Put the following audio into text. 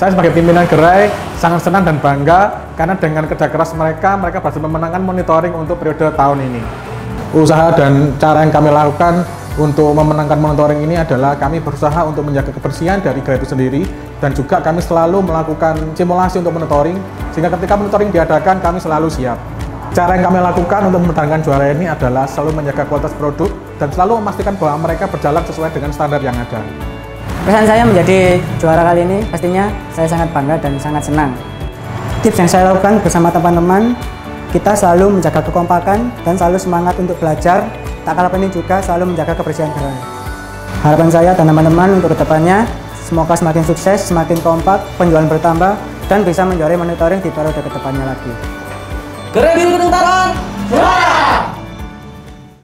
Saya sebagai pimpinan gerai sangat senang dan bangga karena dengan kerja keras mereka berhasil memenangkan monitoring untuk periode tahun ini. Usaha dan cara yang kami lakukan untuk memenangkan monitoring ini adalah kami berusaha untuk menjaga kebersihan dari gerai itu sendiri, dan juga kami selalu melakukan simulasi untuk monitoring, sehingga ketika monitoring diadakan kami selalu siap. Cara yang kami lakukan untuk mempertahankan juara ini adalah selalu menjaga kualitas produk dan selalu memastikan bahwa mereka berjalan sesuai dengan standar yang ada. Pesan saya menjadi juara kali ini, pastinya saya sangat bangga dan sangat senang. Tips yang saya lakukan bersama teman-teman, kita selalu menjaga kekompakan dan selalu semangat untuk belajar, tak kalah penting juga selalu menjaga kebersihan gerai. Harapan saya dan teman-teman untuk kedepannya, semoga semakin sukses, semakin kompak, penjualan bertambah, dan bisa menjuarai monitoring di periode kedepannya lagi. Gerai Biru Kedung Taruhan,